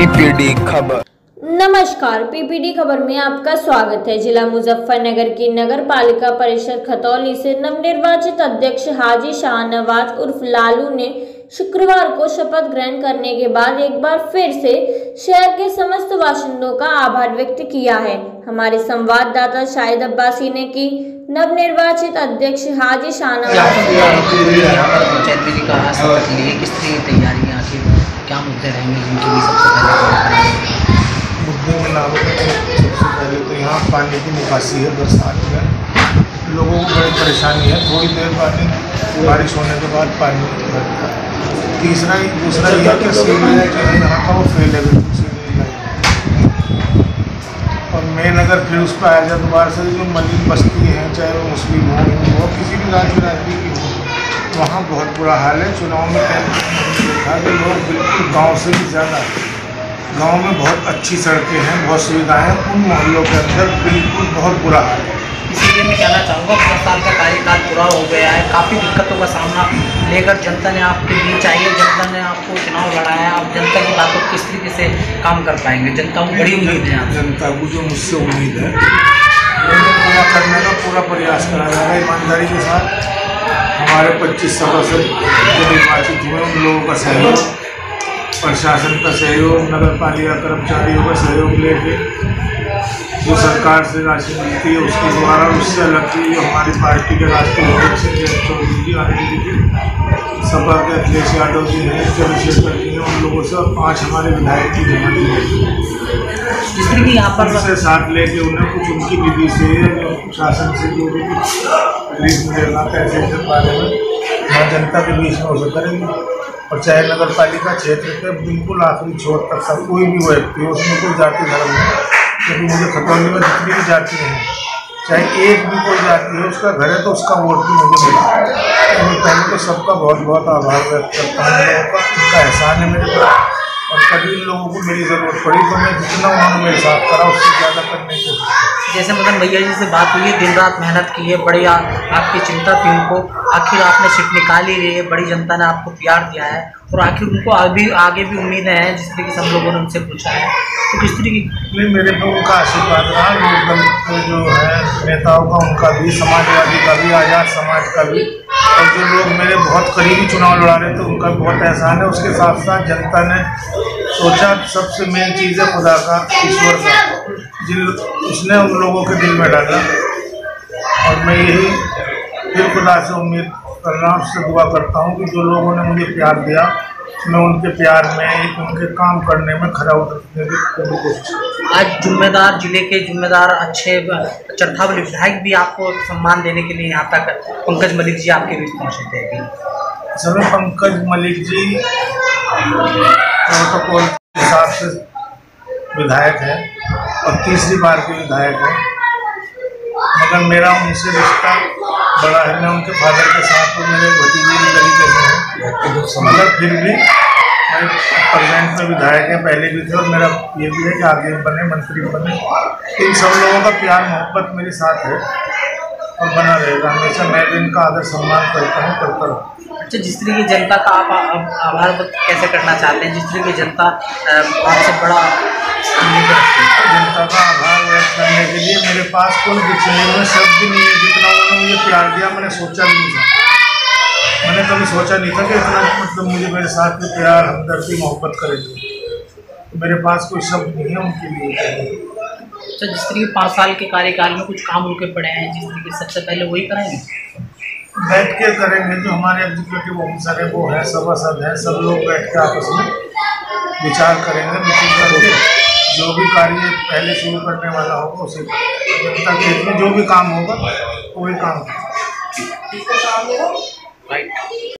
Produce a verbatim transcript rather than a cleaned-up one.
PPD खबर। नमस्कार, PPD खबर में आपका स्वागत है। जिला मुजफ्फरनगर की नगर पालिका परिषद खतौली से नवनिर्वाचित अध्यक्ष हाजी शाहनवाज उर्फ लालू ने शुक्रवार को शपथ ग्रहण करने के बाद एक बार फिर से शहर के समस्त बाशिंदों का आभार व्यक्त किया है। हमारे संवाददाता शाहिद अब्बासी ने की नवनिर्वाचित अध्यक्ष हाजी शाहनवाज क्या मुद्दे रहेंगे जिनके लिए सबसे पहले मुद्दे में लागू सबसे पहले तो यहाँ पानी की निकासी है। बरसात में लोगों को बड़ी परेशानी है, थोड़ी देर पानी बारिश होने के बाद पानी भरता है। तीसरा ही दूसरा यह कि सीवरेज जो है यहाँ का वो फेल है, बिल्कुल सीवरेज लाइन। और मेन अगर फिर उस पर आया जाए दोबारा से जो मलिन बस्ती हैं, चाहे वो मुस्लिम हो हिंदू हो किसी भी राज्य बिरादरी की हो, वहाँ बहुत बुरा हाल है। चुनाव में देखा कि लोग बिल्कुल गांव से भी ज़्यादा गांव में बहुत अच्छी सड़कें हैं, बहुत सुविधाएं हैं, उन मोहल्लों के अंदर बिल्कुल बहुत बुरा हाल है। इसीलिए मैं कहना चाहूँगा पाँच साल का कार्यकाल पूरा हो गया है, काफ़ी दिक्कतों का सामना लेकर जनता ने आपके बीच आई है, जनता ने आपको चुनाव लड़ाया है। अब जनता की बातों किस तरीके से काम कर पाएंगे? जनता को बड़ी उम्मीद है, जनता को जो मुझसे उम्मीद है पूरा करने का पूरा प्रयास करा जाएगा ईमानदारी के साथ। हमारे पच्चीस सदस्य जो निर्वाचित हुए उन लोगों का सहयोग, प्रशासन का सहयोग, नगर पालिका कर्मचारियों का सहयोग लेके जो सरकार से राशि मिलती है उसके द्वारा उससे अलग की जो हमारी पार्टी के राष्ट्रीय अध्यक्ष चौधरी जी आनंद जी, सपा के अखिलेश यादव जी हैं, चंद्रशेखर जी हैं, उन लोगों से और पाँच हमारे विधायक की जमा दी जिसमें यहाँ पर से साथ लेके उन्हें कुछ उनकी निधि से शासन से जो भी रिलीज मिलेगा पैसे के बारे में वहाँ जनता के बीच में उसे करेंगे। और चाहे नगर पालिका क्षेत्र के बिल्कुल आखिरी छोर तक सब कोई भी व्यक्ति हो, उसमें कोई जाति धर्म नहीं, क्योंकि मुझे खतौली में जितनी भी जाति हैं, चाहे एक भी कोई जाति है उसका घर है तो उसका वोट भी मुझे मिला। तो मैं पहले तो सबका बहुत बहुत आभार व्यक्त करता हूँ लोगों का, उनका एहसान है मेरे पर। और कभी लोगों को मेरी ज़रूरत पड़ी तो मैं जितना उन्होंने मेरे साथ करा उससे ज़्यादा करने की कोशिश। जैसे मदन भैया जी से बात हुई है, दिन रात मेहनत की है, बड़ी आ, आपकी चिंता थी उनको, आखिर आपने सीट निकाल ही ली है, बड़ी जनता ने आपको प्यार दिया है और आखिर उनको अभी आगे भी उम्मीदें हैं जिस तरीके से हम लोगों ने उनसे पूछा है। तो किस तरीके नहीं, मेरे पे उनका आशीर्वाद रहा, लोकदल के जो है नेताओं का, उनका भी, समाजवादी का भी, आज़ाद समाज का भी, और जो लोग मेरे बहुत करीबी चुनाव लड़ा रहे थे उनका बहुत एहसान है। उसके साथ साथ जनता ने सोचा, सबसे मेन चीज़ है खुदा का, ईश्वर का, जिन उसने उन लोगों के दिल में डाला। और मैं यही फिर खुदा से उम्मीद कर रहा हूँ, उससे दुआ करता हूँ कि जो लोगों ने मुझे प्यार दिया मैं उनके प्यार में, उनके काम करने में खरा उतरने की पूरी कोशिश। आज जिम्मेदार जिले के जिम्मेदार अच्छे चरथा वाले विधायक भी आपको सम्मान देने के लिए यहाँ तक पंकज मलिक जी आपके बीच पहुँचे थे अभी। समय पंकज मलिक जी प्रोटोकॉल के हिसाब से विधायक है और तीसरी बार के विधायक है, मगर मेरा उनसे रिश्ता बड़ा है। मैं उनके फादर के साथ हूँ, मेरे भतीजे की तरीके से हैं, मगर फिर भी मैं प्रेजेंट में विधायक है, पहले भी थे और मेरा ये भी है कि आगे बने, मंत्री बने। इन सब लोगों का प्यार मोहब्बत मेरे साथ है और बना रहेगा हमेशा। मैं भी इनका आदर सम्मान करता हूँ, करता रहूँ। अच्छा, जिस तरीके जनता का आप आभार व्यक्त कैसे करना चाहते हैं, जिस तरीके जनता आपसे बड़ा जनता का आभार व्यक्त करने के लिए मेरे पास कोई दिखने में शब्द नहीं है। जितना उन्होंने मुझे प्यार दिया मैंने सोचा भी नहीं था, मैंने कभी सोचा नहीं था कि इतना मतलब मुझे मेरे साथ में प्यार, हमदर्दी, मोहब्बत करेंगे। मेरे पास कोई शब्द नहीं है उनके लिए। अच्छा, जिस तरीके पाँच साल के कार्यकाल में कुछ काम रुके पड़े हैं, जिस तरीके सबसे पहले वही कराएंगे, बैठ के करेंगे। जो हमारे एग्जीक्यूटिव ऑफिसर है वो है, सभासद हैं, सब लोग बैठ के आपस में विचार करेंगे, मीटिंग करके जो भी कार्य पहले शुरू करने वाला होगा उसे जनता के हित में जो भी काम होगा वही काम होगा।